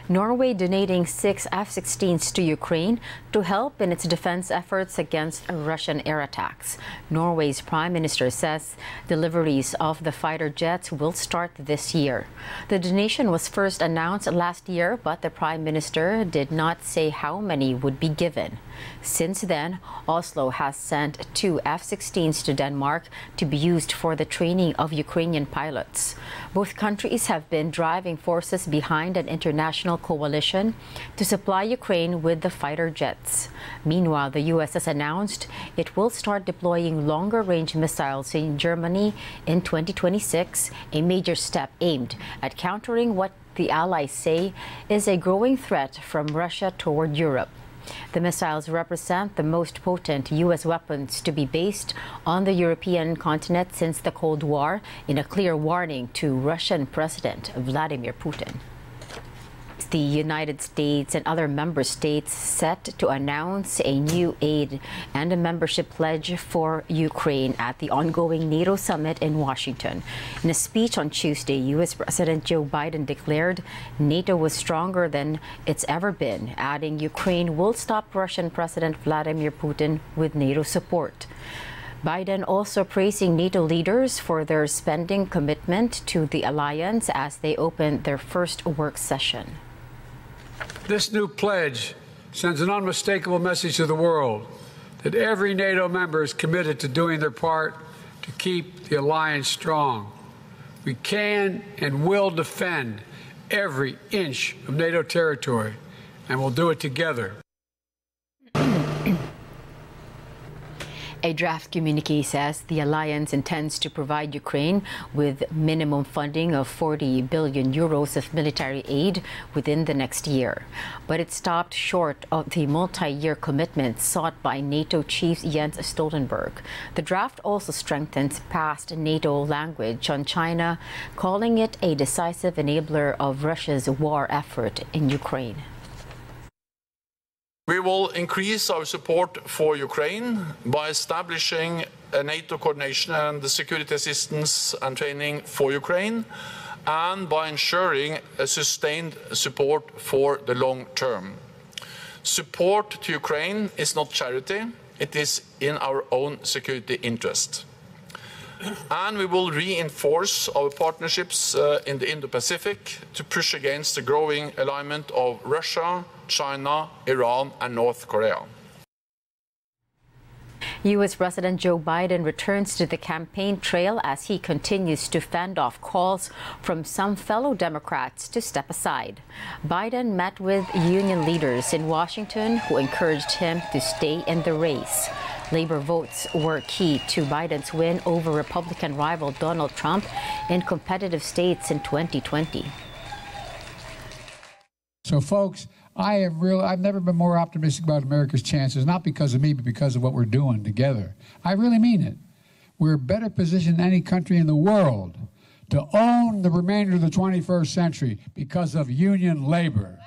Norway donating 6 F-16s to Ukraine to help in its defense efforts against Russian air attacks. Norway's prime minister says deliveries of the fighter jets will start this year. The donation was first announced last year, but the prime minister did not say how many would be given. Since then, Oslo has sent 2 F-16s to Denmark to be used for the training of Ukrainian pilots. Both countries have been driving forces behind an international coalition to supply Ukraine with the fighter jets. Meanwhile, the U.S. has announced it will start deploying longer-range missiles in Germany in 2026, a major step aimed at countering what the allies say is a growing threat from Russia toward Europe. The missiles represent the most potent U.S. weapons to be based on the European continent since the Cold War, in a clear warning to Russian President Vladimir Putin. The United States and other member states set to announce a new aid and a membership pledge for Ukraine at the ongoing NATO summit in Washington. In a speech on Tuesday, U.S. President Joe Biden declared NATO was stronger than it's ever been, adding Ukraine will stop Russian President Vladimir Putin with NATO support. Biden also praising NATO leaders for their spending commitment to the alliance as they open their first work session. This new pledge sends an unmistakable message to the world that every NATO member is committed to doing their part to keep the alliance strong. We can and will defend every inch of NATO territory, and we'll do it together. A draft communique says the alliance intends to provide Ukraine with minimum funding of 40 billion euros of military aid within the next year. But it stopped short of the multi-year commitment sought by NATO chief Jens Stoltenberg. The draft also strengthens past NATO language on China, calling it a decisive enabler of Russia's war effort in Ukraine. We will increase our support for Ukraine by establishing a NATO coordination and the security assistance and training for Ukraine, and by ensuring a sustained support for the long term. Support to Ukraine is not charity, it is in our own security interest. And we will reinforce our partnerships in the Indo-Pacific to push against the growing alignment of Russia, China, Iran and North Korea. U.S. President Joe Biden returns to the campaign trail as he continues to fend off calls from some fellow Democrats to step aside. Biden met with union leaders in Washington who encouraged him to stay in the race. Labor votes were key to Biden's win over Republican rival Donald Trump in competitive states in 2020. So, folks, I've never been more optimistic about America's chances, not because of me, but because of what we're doing together. I really mean it. We're better positioned than any country in the world to own the remainder of the 21st century because of union labor.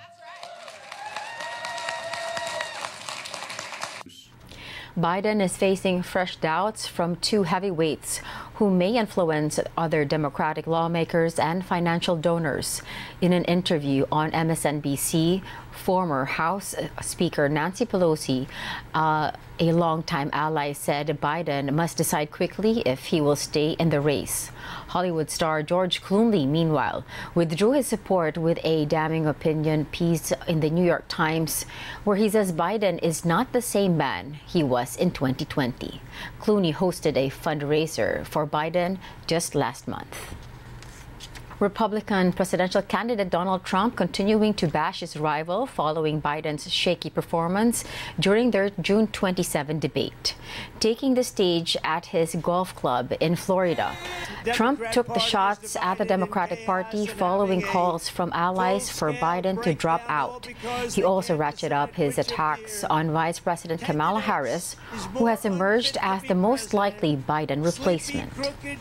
Biden is facing fresh doubts from 2 heavyweights who may influence other Democratic lawmakers and financial donors. In an interview on MSNBC, former House Speaker Nancy Pelosi, a longtime ally, said Biden must decide quickly if he will stay in the race. Hollywood star George Clooney, meanwhile, withdrew his support with a damning opinion piece in the New York Times, where he says Biden is not the same man he was in 2020. Clooney hosted a fundraiser for Biden just last month. Republican presidential candidate Donald Trump continuing to bash his rival following Biden's shaky performance during their June 27 debate. Taking the stage at his golf club in Florida, Trump took the shots at the Democratic Party following calls from allies for Biden to drop out. He also ratcheted up his attacks on Vice President Kamala Harris, who has emerged as the most likely Biden replacement.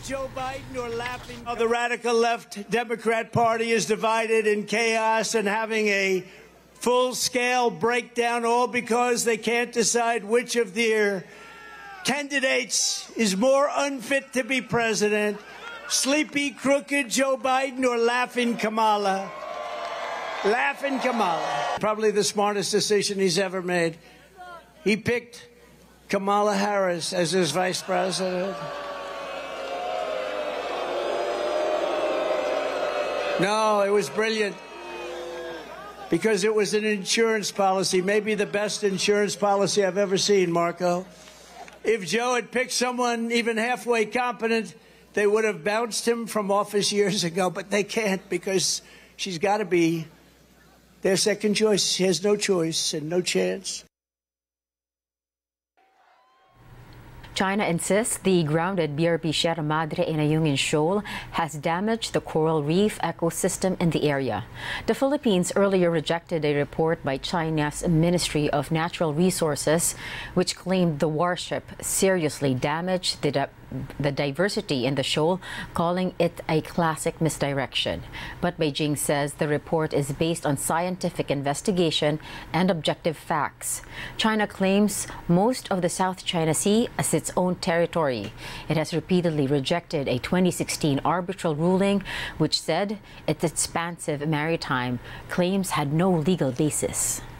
The radical left Democrat Party is divided in chaos and having a full-scale breakdown, all because they can't decide which of their candidates is more unfit to be president, sleepy, crooked Joe Biden or laughing Kamala. Laughing Kamala. Probably the smartest decision he's ever made. He picked Kamala Harris as his vice president. No, it was brilliant. Because it was an insurance policy, maybe the best insurance policy I've ever seen, Marco. If Joe had picked someone even halfway competent, they would have bounced him from office years ago, but they can't because she's got to be their second choice. She has no choice and no chance. China insists the grounded BRP Sierra Madre in Ayungin Shoal has damaged the coral reef ecosystem in the area. The Philippines earlier rejected a report by China's Ministry of Natural Resources, which claimed the warship seriously damaged the diversity in the shoal, calling it a classic misdirection. But Beijing says the report is based on scientific investigation and objective facts. China claims most of the South China Sea as its own territory. It has repeatedly rejected a 2016 arbitral ruling which said its expansive maritime claims had no legal basis.